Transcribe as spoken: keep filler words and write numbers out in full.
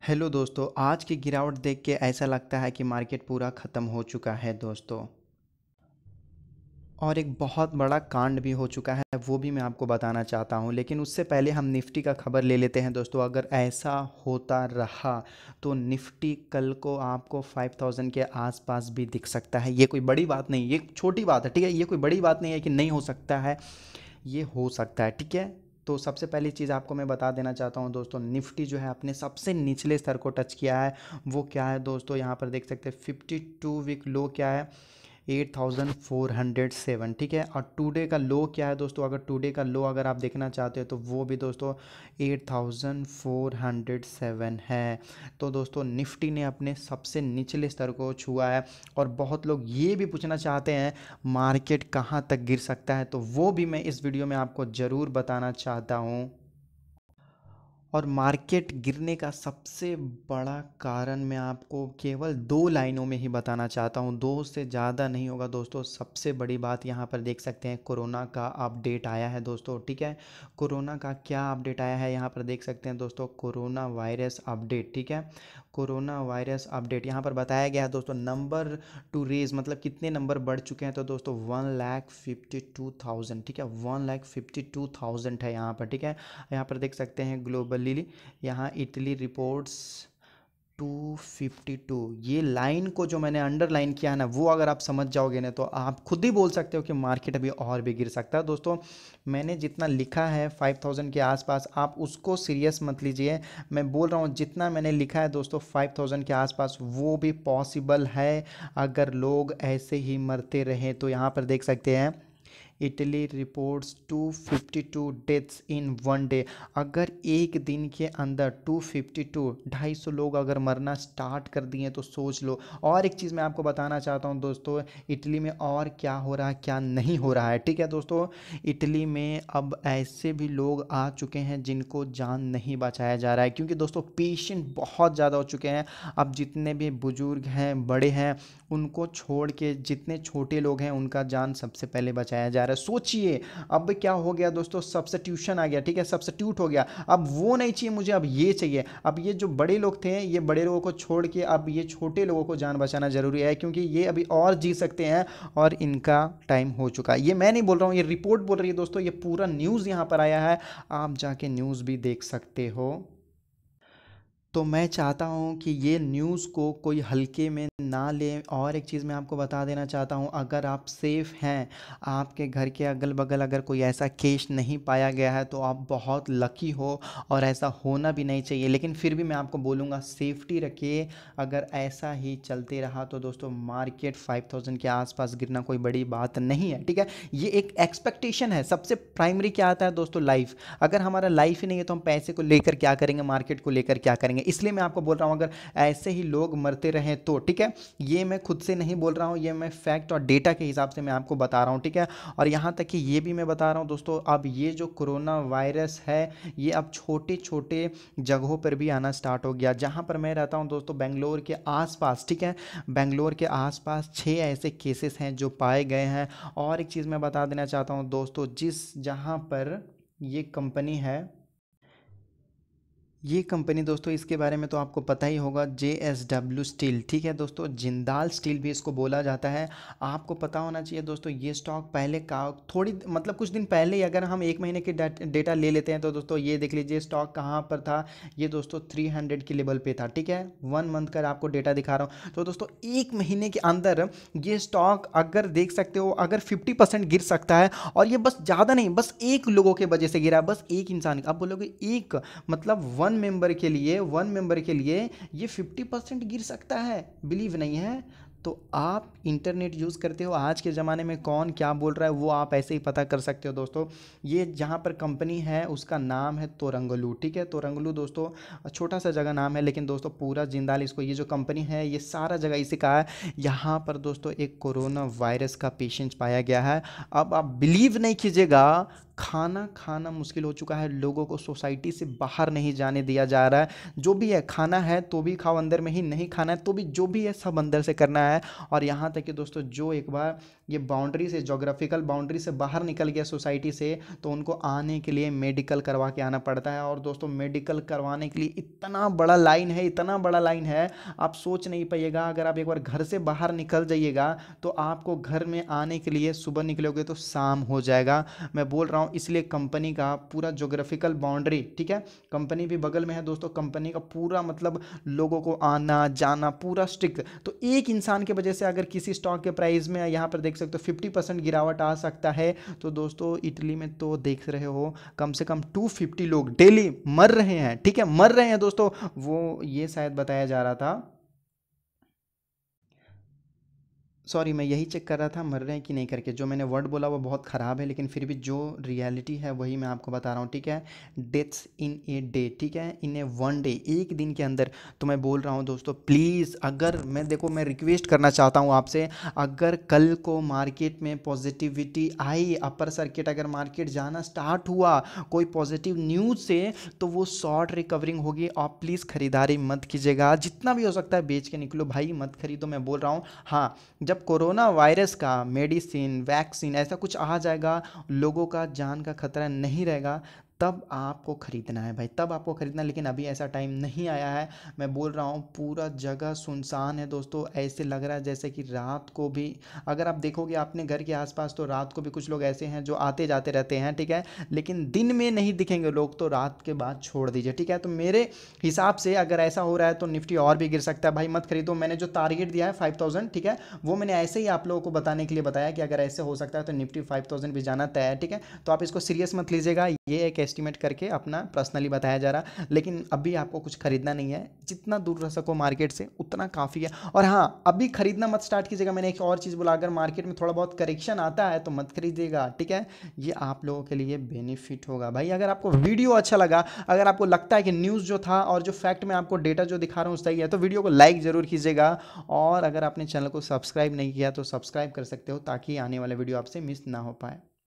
Hello दोस्तों, आज की गिरावट देख के ऐसा लगता है कि मार्केट पूरा ख़त्म हो चुका है दोस्तों। और एक बहुत बड़ा कांड भी हो चुका है, वो भी मैं आपको बताना चाहता हूँ। लेकिन उससे पहले हम निफ्टी का खबर ले लेते हैं दोस्तों। अगर ऐसा होता रहा तो निफ्टी कल को आपको पाँच हज़ार के आसपास भी दिख सकता है। ये कोई बड़ी बात नहीं, ये छोटी बात है, ठीक है। ये कोई बड़ी बात नहीं है कि नहीं हो सकता है, ये हो सकता है, ठीक है। तो सबसे पहली चीज़ आपको मैं बता देना चाहता हूँ दोस्तों, निफ्टी जो है अपने सबसे निचले स्तर को टच किया है। वो क्या है दोस्तों, यहाँ पर देख सकते हैं फिफ्टी टू वीक लो क्या है, eight thousand four hundred seven, ठीक है। और टुडे का लो क्या है दोस्तों, अगर टुडे का लो अगर आप देखना चाहते हो तो वो भी दोस्तों eight thousand four hundred seven है। तो दोस्तों निफ्टी ने अपने सबसे निचले स्तर को छुआ है। और बहुत लोग ये भी पूछना चाहते हैं मार्केट कहाँ तक गिर सकता है, तो वो भी मैं इस वीडियो में आपको ज़रूर बताना चाहता हूँ। और मार्केट गिरने का सबसे बड़ा कारण मैं आपको केवल दो लाइनों में ही बताना चाहता हूँ, दो से ज़्यादा नहीं होगा दोस्तों। सबसे बड़ी बात यहाँ पर देख सकते हैं, कोरोना का अपडेट आया है दोस्तों, ठीक है। कोरोना का क्या अपडेट आया है यहाँ पर देख सकते हैं दोस्तों, कोरोना वायरस अपडेट, ठीक है। कोरोना वायरस अपडेट यहाँ पर बताया गया है दोस्तों, नंबर टू रेज मतलब कितने नंबर बढ़ चुके हैं तो दोस्तों one lakh fifty two thousand, ठीक है। One lakh fifty two thousand है यहाँ पर, ठीक है। यहाँ पर देख सकते हैं ग्लोबली, यहाँ Italy reports two fifty two. ये लाइन को जो मैंने अंडरलाइन किया है ना, वो अगर आप समझ जाओगे ना तो आप खुद ही बोल सकते हो कि मार्केट अभी और भी गिर सकता है दोस्तों। मैंने जितना लिखा है फाइव थाउजेंड के आसपास, आप उसको सीरियस मत लीजिए। मैं बोल रहा हूँ जितना मैंने लिखा है दोस्तों फाइव थाउजेंड के आसपास, वो भी पॉसिबल है अगर लोग ऐसे ही मरते रहें। तो यहाँ पर देख सकते हैं Italy reports two fifty two deaths in one day. अगर एक दिन के अंदर टू फिफ्टी टू ढाई सौ लोग अगर मरना स्टार्ट कर दिए तो सोच लो। और एक चीज़ मैं आपको बताना चाहता हूँ दोस्तों, इटली में और क्या हो रहा है क्या नहीं हो रहा है, ठीक है दोस्तों। इटली में अब ऐसे भी लोग आ चुके हैं जिनको जान नहीं बचाया जा रहा है, क्योंकि दोस्तों पेशेंट बहुत ज़्यादा हो चुके हैं। अब जितने भी बुजुर्ग हैं, बड़े हैं, उनको छोड़ के जितने छोटे लोग हैं उनका जान सबसे पहले बचाया जा रहा है। सोचिए अब क्या हो गया दोस्तों, सब्स्टिट्यूशन आ गया, ठीक है, सब्स्टिट्यूट हो गया। अब वो नहीं चाहिए मुझे, अब ये चाहिए। अब ये जो बड़े लोग थे, ये बड़े लोगों को छोड़ के अब ये छोटे लोगों को जान बचाना जरूरी है, क्योंकि ये अभी और जी सकते हैं और इनका टाइम हो चुका है। ये मैं नहीं बोल रहा हूँ, ये रिपोर्ट बोल रही है दोस्तों, ये पूरा न्यूज़ यहाँ पर आया है, आप जाके न्यूज़ भी देख सकते हो। तो मैं चाहता हूँ कि ये न्यूज़ को कोई हल्के में ना लें। और एक चीज़ मैं आपको बता देना चाहता हूँ, अगर आप सेफ़ हैं, आपके घर के अगल बगल अगर कोई ऐसा केस नहीं पाया गया है तो आप बहुत लकी हो, और ऐसा होना भी नहीं चाहिए। लेकिन फिर भी मैं आपको बोलूँगा सेफ्टी रखिए। अगर ऐसा ही चलते रहा तो दोस्तों मार्केट फाइव थाउजेंड के आसपास गिरना कोई बड़ी बात नहीं है, ठीक है। ये एक एक्सपेक्टेशन है। सबसे प्राइमरी क्या आता है दोस्तों, लाइफ। अगर हमारा लाइफ ही नहीं है तो हम पैसे को लेकर क्या करेंगे, मार्केट को लेकर क्या करेंगे। इसलिए मैं आपको बोल रहा हूँ अगर ऐसे ही लोग मरते रहें तो, ठीक है। ये मैं खुद से नहीं बोल रहा हूँ, ये मैं फैक्ट और डेटा के हिसाब से मैं आपको बता रहा हूँ, ठीक है। और यहाँ तक कि ये भी मैं बता रहा हूँ दोस्तों, अब ये जो कोरोना वायरस है ये अब छोटे छोटे जगहों पर भी आना स्टार्ट हो गया। जहाँ पर मैं रहता हूँ दोस्तों, बेंगलोर के आसपास, ठीक है, बेंगलोर के आसपास छः ऐसे केसेस हैं जो पाए गए हैं। और एक चीज़ मैं बता देना चाहता हूँ दोस्तों, जिस जहाँ पर ये कंपनी है, ये कंपनी दोस्तों, इसके बारे में तो आपको पता ही होगा, जे एस डब्ल्यू स्टील, ठीक है दोस्तों, जिंदाल स्टील भी इसको बोला जाता है। आपको पता होना चाहिए दोस्तों, ये स्टॉक पहले का थोड़ी मतलब कुछ दिन पहले ही अगर हम एक महीने के डेटा ले लेते हैं तो दोस्तों ये देख लीजिए स्टॉक कहाँ पर था। ये दोस्तों थ्री हंड्रेड के लेवल पे था, ठीक है। वन मंथ का आपको डेटा दिखा रहा हूँ। तो दोस्तों एक महीने के अंदर ये स्टॉक अगर देख सकते हो, अगर फिफ्टी परसेंट गिर सकता है। और ये बस ज़्यादा नहीं, बस एक लोगों के वजह से गिरा, बस एक इंसान। आप बोलोगे एक मतलब वन मेंबर के लिए वन मेंबर के लिए ये फिफ्टी परसेंट गिर सकता है, बिलीव नहीं है तो आप इंटरनेट यूज़ करते हो, आज के ज़माने में कौन क्या बोल रहा है वो आप ऐसे ही पता कर सकते हो दोस्तों। ये जहाँ पर कंपनी है उसका नाम है तोरंगलू, ठीक है। तोरंगलू दोस्तों छोटा सा जगह नाम है, लेकिन दोस्तों पूरा जिंदाल इसको, ये जो कंपनी है ये सारा जगह इसी का है। यहाँ पर दोस्तों एक कोरोना वायरस का पेशेंट पाया गया है। अब आप बिलीव नहीं कीजिएगा, खाना खाना मुश्किल हो चुका है, लोगों को सोसाइटी से बाहर नहीं जाने दिया जा रहा है। जो भी है खाना है तो भी खाओ अंदर में ही, नहीं खाना है तो भी जो भी है सब अंदर से करना है। और यहाँ तक कि दोस्तों जो एक बार ये बाउंड्री से, जोग्राफिकल बाउंड्री से बाहर निकल गया सोसाइटी से, तो उनको आने के लिए मेडिकल करवा के आना पड़ता है। और दोस्तों मेडिकल करवाने के लिए इतना बड़ा लाइन है, इतना बड़ा लाइन है, आप सोच नहीं पाइएगा। अगर आप एक बार घर से बाहर निकल जाइएगा तो आपको घर में आने के लिए सुबह निकलोगे तो शाम हो जाएगा। मैं बोल रहा हूँ इसलिए कंपनी का पूरा जोग्राफिकल बाउंड्री, ठीक है, कंपनी भी बगल में है दोस्तों, कंपनी का पूरा मतलब लोगों को आना जाना पूरा स्ट्रिक्ट। तो एक इंसान की वजह से अगर किसी स्टॉक के प्राइस में यहाँ पर देख सकते हो फिफ्टी परसेंट गिरावट आ सकता है। तो दोस्तों इटली में तो देख रहे हो कम से कम टू फिफ्टी लोग डेली मर रहे हैं, ठीक है, मर रहे हैं दोस्तों। वो ये शायद बताया जा रहा था, सॉरी मैं यही चेक कर रहा था मर रहे हैं कि नहीं करके। जो मैंने वर्ड बोला वो बहुत ख़राब है, लेकिन फिर भी जो रियलिटी है वही मैं आपको बता रहा हूँ, ठीक है। डेथ्स इन ए डे, ठीक है, इन ए वन डे, एक दिन के अंदर। तो मैं बोल रहा हूँ दोस्तों प्लीज़, अगर मैं देखो मैं रिक्वेस्ट करना चाहता हूँ आपसे, अगर कल को मार्केट में पॉजिटिविटी आई, अपर सर्किट अगर मार्केट जाना स्टार्ट हुआ कोई पॉजिटिव न्यूज़ से, तो वो शॉर्ट रिकवरिंग होगी। आप प्लीज़ खरीदारी मत कीजिएगा, जितना भी हो सकता है बेच के निकलो भाई, मत खरीदो। मैं बोल रहा हूँ हाँ, जब कोरोना वायरस का मेडिसिन वैक्सीन ऐसा कुछ आ जाएगा, लोगों का जान का खतरा नहीं रहेगा, तब आपको खरीदना है भाई, तब आपको खरीदना है। लेकिन अभी ऐसा टाइम नहीं आया है। मैं बोल रहा हूँ पूरा जगह सुनसान है दोस्तों, ऐसे लग रहा है जैसे कि रात को भी, अगर आप देखोगे अपने घर के आसपास तो रात को भी कुछ लोग ऐसे हैं जो आते जाते रहते हैं, ठीक है, लेकिन दिन में नहीं दिखेंगे लोग, तो रात के बाद छोड़ दीजिए, ठीक है। तो मेरे हिसाब से अगर ऐसा हो रहा है तो निफ्टी और भी गिर सकता है भाई, मत खरीदो। मैंने जो टारगेट दिया है फाइव थाउजेंड, ठीक है, वो मैंने ऐसे ही आप लोगों को बताने के लिए बताया कि अगर ऐसे हो सकता है तो निफ्टी फाइव थाउजेंड भी जाना तय है, ठीक है। तो आप इसको सीरियस मत लीजिएगा, ये एक एस्टिमेट करके अपना पर्सनली बताया जा रहा। लेकिन अभी आपको कुछ खरीदना नहीं है, जितना दूर रह सको मार्केट से उतना काफ़ी है। और हाँ, अभी खरीदना मत स्टार्ट कीजिएगा। मैंने एक और चीज़ बोला, अगर मार्केट में थोड़ा बहुत करेक्शन आता है तो मत खरीदिएगा, ठीक है। ये आप लोगों के लिए बेनिफिट होगा भाई। अगर आपको वीडियो अच्छा लगा, अगर आपको लगता है कि न्यूज़ जो था और जो फैक्ट में आपको डेटा जो दिखा रहा हूँ सही है, तो वीडियो को लाइक ज़रूर कीजिएगा। और अगर आपने चैनल को सब्सक्राइब नहीं किया तो सब्सक्राइब कर सकते हो, ताकि आने वाला वीडियो आपसे मिस ना हो पाए।